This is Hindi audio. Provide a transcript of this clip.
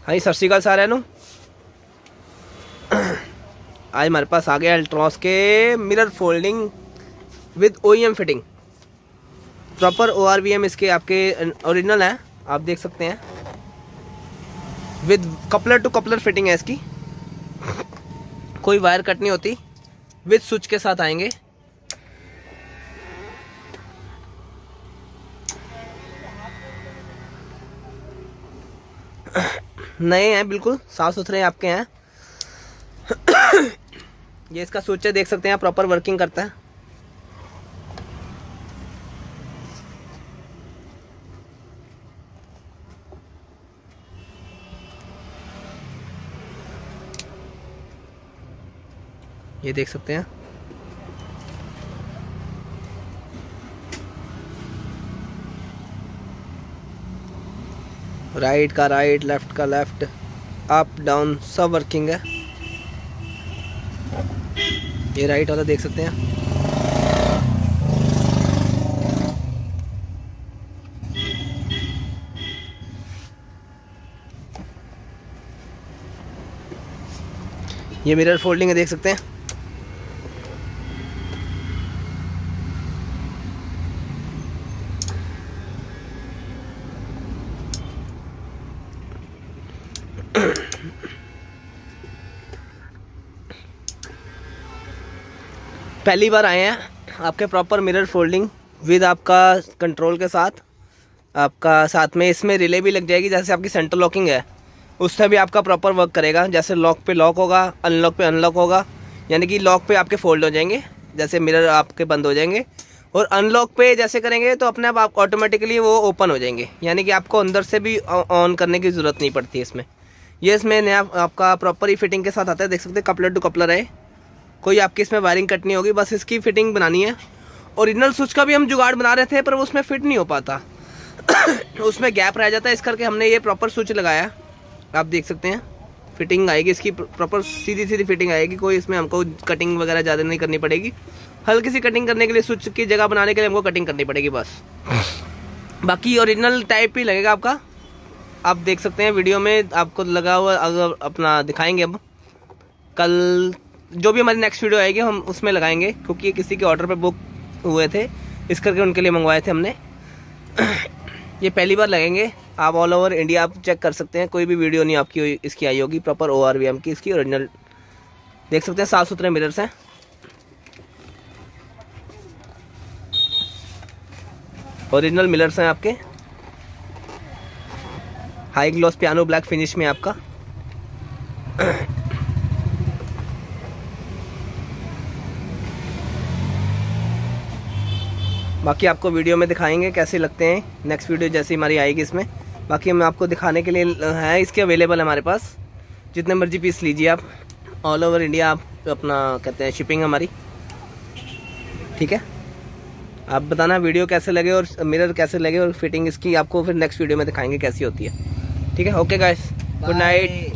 हाँ जी, सत श्री अकाल साਰਿਆਂ ਨੂੰ। आज हमारे पास आ गया अल्ट्रॉस के mirror folding with OEM fitting. Proper ORVM इसके आपके ओरिजिनल है, आप देख सकते हैं। With coupler to coupler fitting है इसकी, कोई वायर कट नहीं होती। विद स्विच के साथ आएंगे। नए हैं, बिल्कुल साफ सुथरे आपके हैं। ये इसका स्विच है, देख सकते हैं, प्रॉपर वर्किंग करता है। ये देख सकते हैं। राइट का राइट, लेफ्ट का लेफ्ट, अप डाउन सब वर्किंग है। ये राइट वाला देख सकते हैं। ये मिरर फोल्डिंग है, देख सकते हैं। पहली बार आए हैं आपके प्रॉपर मिरर फोल्डिंग विद आपका कंट्रोल के साथ। आपका साथ में इसमें रिले भी लग जाएगी, जैसे आपकी सेंटर लॉकिंग है उससे भी आपका प्रॉपर वर्क करेगा। जैसे लॉक पे लॉक होगा, अनलॉक पे अनलॉक होगा, यानी कि लॉक पे आपके फोल्ड हो जाएंगे, जैसे मिरर आपके बंद हो जाएंगे। और अनलॉक पे जैसे करेंगे तो अपने आप ऑटोमेटिकली वो ओपन हो जाएंगे, यानी कि आपको अंदर से भी ऑन करने की ज़रूरत नहीं पड़ती इसमें। ये इसमें नया आपका प्रॉपर ही फिटिंग के साथ आता है, देख सकते हैं। कपलर टू कपलर है, कोई आपकी इसमें वायरिंग कट नहीं होगी, बस इसकी फिटिंग बनानी है। ओरिजिनल स्विच का भी हम जुगाड़ बना रहे थे, पर वो उसमें फिट नहीं हो पाता। उसमें गैप रह जाता है, इस करके हमने ये प्रॉपर स्विच लगाया। आप देख सकते हैं, फिटिंग आएगी इसकी प्रॉपर, सीधी सीधी फिटिंग आएगी। कोई इसमें हमको कटिंग वगैरह ज़्यादा नहीं करनी पड़ेगी। हल्की सी कटिंग करने के लिए, स्विच की जगह बनाने के लिए हमको कटिंग करनी पड़ेगी बस। बाकी ओरिजिनल टाइप ही लगेगा आपका। आप देख सकते हैं वीडियो में आपको लगा हुआ, अगर अपना दिखाएंगे अब कल जो भी हमारी नेक्स्ट वीडियो आएगी हम उसमें लगाएंगे, क्योंकि ये किसी के ऑर्डर पे बुक हुए थे, इस करके उनके लिए मंगवाए थे हमने। ये पहली बार लगेंगे। आप ऑल ओवर इंडिया आप चेक कर सकते हैं, कोई भी वीडियो नहीं आपकी इसकी आई होगी। प्रॉपर ORVM की इसकी ओरिजिनल देख सकते हैं, साफ सुथरे मिरर्स हैं। ओरिजिनल मिरर्स हैं आपके, high gloss piano black finish में आपका। बाकी आपको वीडियो में दिखाएंगे कैसे लगते हैं, नेक्स्ट वीडियो जैसी हमारी आएगी इसमें। बाकी हम आपको दिखाने के लिए है, इसके अवेलेबल है हमारे पास। जितने मर्जी पीस लीजिए आप, ऑल ओवर इंडिया आप अपना कहते हैं शिपिंग हमारी, ठीक है। आप बताना वीडियो कैसे लगे और मिरर कैसे लगे और फिटिंग इसकी आपको फिर नेक्स्ट वीडियो में दिखाएंगे कैसी होती है, ठीक है। Okay guys, good night.